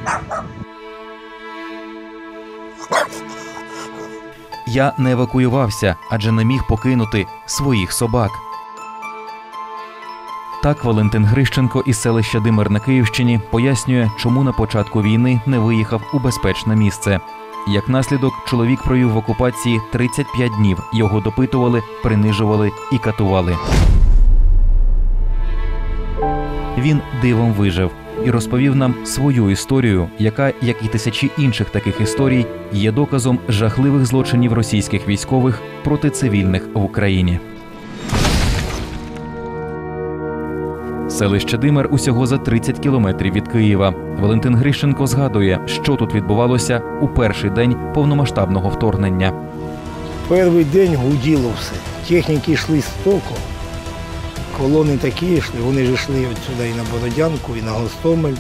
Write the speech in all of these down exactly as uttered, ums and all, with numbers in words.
Я не евакуювався, адже не міг покинути своїх собак. Так Валентин Грищенко із селища Димир на Київщині пояснює, чому на початку війни не виїхав у безпечне місце. Як наслідок, чоловік провів в окупації тридцять п'ять днів. Його допитували, принижували і катували. Він дивом вижив і розповів нам свою історію, яка, як і тисячі інших таких історій, є доказом жахливих злочинів російських військових проти цивільних в Україні. Селище Димир усього за тридцять кілометрів від Києва. Валентин Грищенко згадує, що тут відбувалося у перший день повномасштабного вторгнення. Перший день гуділо все. Техніки йшли з току. Колони такі йшли, вони ж йшли от сюди і на Бородянку, і на Гостомель.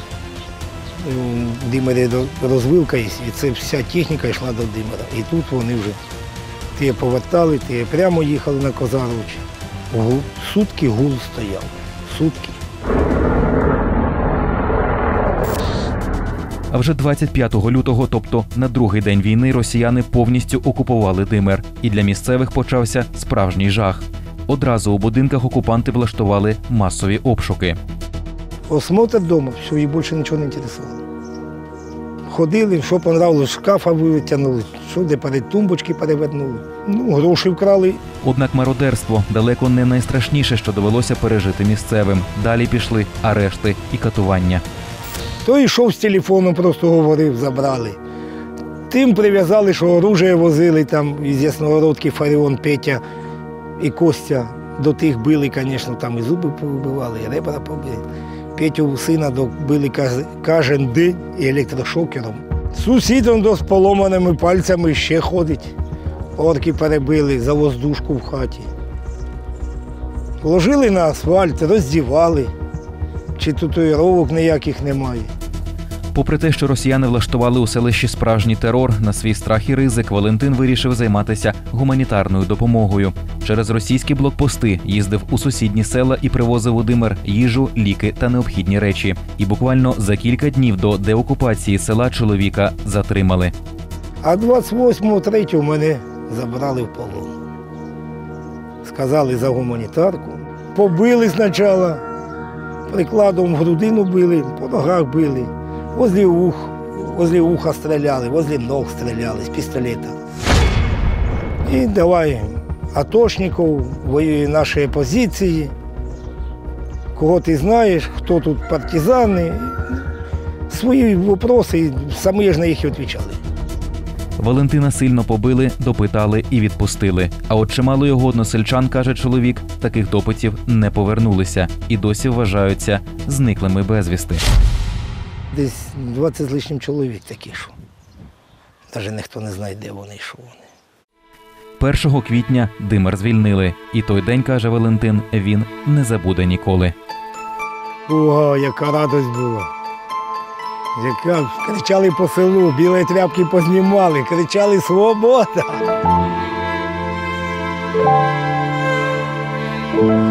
В Димирі розвилка є, і це вся техніка йшла до Димира. І тут вони вже ті повертали, ті прямо їхали на Козаровичі. Сутки гул стояв. Сутки. А вже двадцять п'ятого лютого, тобто на другий день війни, росіяни повністю окупували Димир. І для місцевих почався справжній жах. Одразу у будинках окупанти влаштували масові обшуки. Осмотр вдома, все, їх більше нічого не інтересувало. Ходили, що понравилось, шкафа витягнули, що де перед тумбочки перевернули. Ну, гроші вкрали. Однак мародерство далеко не найстрашніше, що довелося пережити місцевим. Далі пішли арешти і катування. Той йшов з телефоном, просто говорив, забрали. Тим прив'язали, що оружие возили, там із Ясногородки Фаріон, Петя і Костя. До тих били, звісно, там і зуби повибивали, і ребра побили. Петю сина били кожен день і електрошокером. Сусідом до з поломаними пальцями ще ходить. Орки перебили за воздушку в хаті. Положили на асфальт, роздівали. Чи татуїровок ніяких немає. Попри те, що росіяни влаштували у селищі справжній терор, на свій страх і ризик Валентин вирішив займатися гуманітарною допомогою. Через російські блокпости їздив у сусідні села і привозив у Димир їжу, ліки та необхідні речі. І буквально за кілька днів до деокупації села чоловіка затримали. А двадцять восьмого третього мене забрали в полон. Сказали за гуманітарку. Побили спочатку, прикладом в грудину били, по ногах били. Возле ух, возле уха стріляли, возле ног стріляли з пістолета. І давай атошників, воює наші позиції, кого ти знаєш, хто тут партизани. Свої питання, самі ж на їх і відповідали. Валентина сильно побили, допитали і відпустили. А от чимало його односельчан, каже чоловік, таких допитів не повернулися і досі вважаються зниклими безвісти. Десь двадцять з лишнім чоловік такі, що навіть ніхто не знає, де вони, що вони. першого квітня Димир звільнили. І той день, каже Валентин, він не забуде ніколи. Ого, яка радість була. Яка кричали по селу, білі тряпки познімали, кричали «Свобода!».